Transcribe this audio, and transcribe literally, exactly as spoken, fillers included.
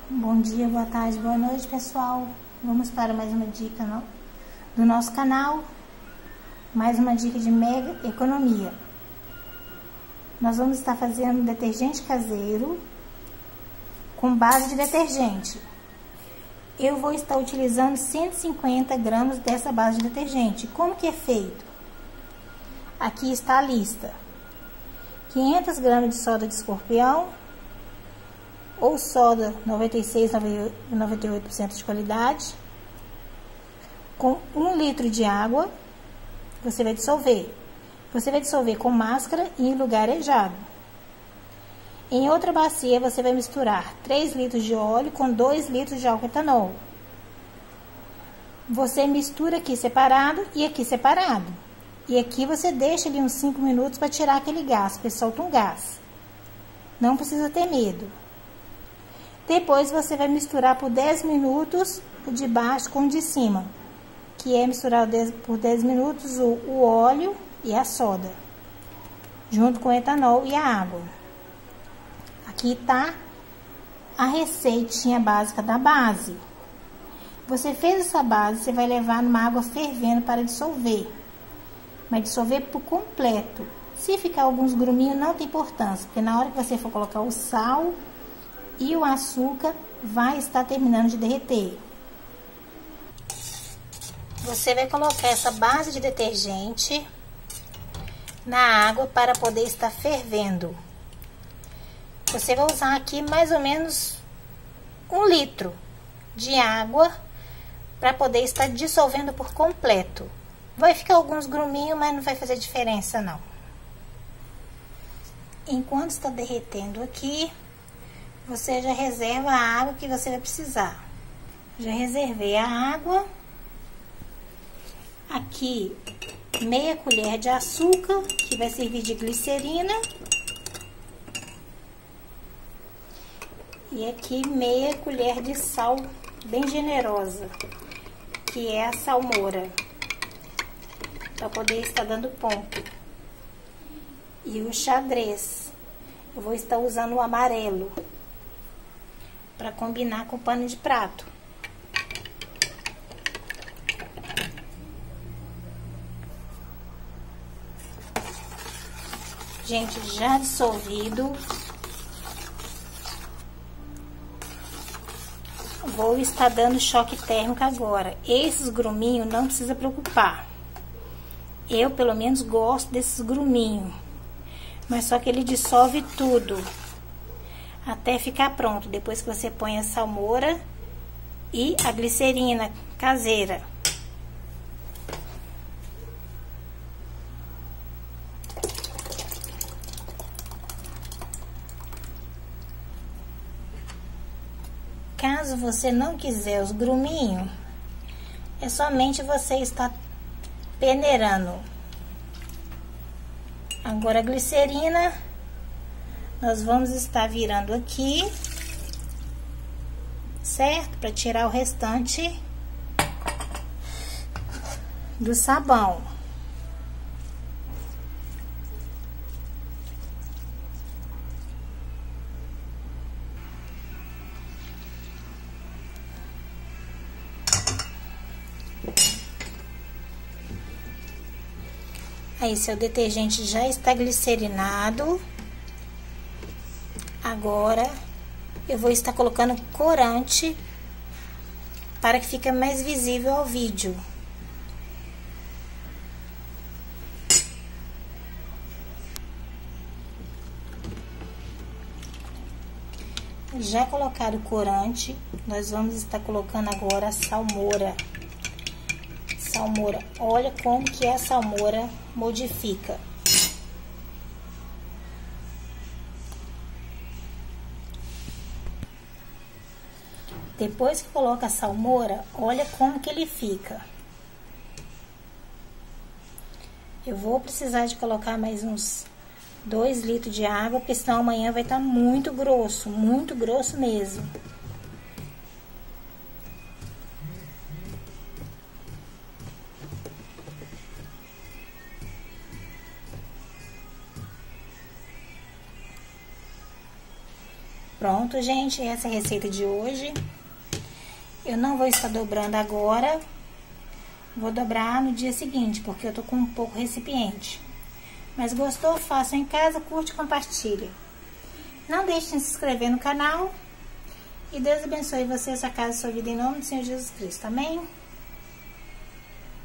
Bom dia, boa tarde, boa noite, pessoal. Vamos para mais uma dica no, do nosso canal. Mais uma dica de mega economia. Nós vamos estar fazendo detergente caseiro com base de detergente. Eu vou estar utilizando cento e cinquenta gramas dessa base de detergente. Como que é feito? Aqui está a lista. quinhentas gramas de soda de escorpião ou soda noventa e seis, noventa e oito por cento de qualidade, com um litro de água. Você vai dissolver. Você vai dissolver com máscara e em lugar arejado. Em outra bacia, você vai misturar três litros de óleo com dois litros de álcool etanol. Você mistura aqui separado e aqui separado. E aqui você deixa ali uns cinco minutos para tirar aquele gás, porque solta um gás. Não precisa ter medo. Depois você vai misturar por dez minutos o de baixo com o de cima, que é misturar por dez minutos o, o óleo e a soda, junto com o etanol e a água. Aqui tá a receitinha básica da base. Você fez essa base, você vai levar numa água fervendo para dissolver. Mas dissolver por completo. Se ficar alguns gruminhos, não tem importância, porque na hora que você for colocar o sal e o açúcar, vai estar terminando de derreter. Você vai colocar essa base de detergente na água para poder estar fervendo. Você vai usar aqui mais ou menos um litro de água para poder estar dissolvendo por completo. Vai ficar alguns gruminhos, mas não vai fazer diferença não. Enquanto está derretendo aqui, você já reserva a água que você vai precisar. Já reservei a água. Aqui, meia colher de açúcar, que vai servir de glicerina. E aqui, meia colher de sal, bem generosa, que é a salmoura, para poder estar dando ponto. E o xadrez, eu vou estar usando o amarelo, para combinar com o pano de prato. Gente, já dissolvido. Vou estar dando choque térmico agora. Esses gruminhos não precisa preocupar. Eu, pelo menos, gosto desses gruminhos. Mas só que ele dissolve tudo até ficar pronto. Depois que você põe a salmoura e a glicerina caseira. Caso você não quiser os gruminhos, é somente você estar peneirando. Agora a glicerina, nós vamos estar virando aqui, certo? Para tirar o restante do sabão. Aí, seu detergente já está glicerinado. Agora, eu vou estar colocando corante para que fique mais visível ao vídeo. Já colocado o corante, nós vamos estar colocando agora a salmoura. Salmoura, olha como que a salmoura modifica. Depois que coloca a salmoura, olha como que ele fica. Eu vou precisar de colocar mais uns dois litros de água, porque senão amanhã vai estar muito grosso, muito grosso mesmo. Pronto. Pronto, gente, essa é a receita de hoje. Eu não vou estar dobrando agora. Vou dobrar no dia seguinte, porque eu tô com um pouco recipiente. Mas gostou? Faça em casa, curte e compartilha. Não deixe de se inscrever no canal. E Deus abençoe você, sua casa e sua vida, em nome do Senhor Jesus Cristo. Amém?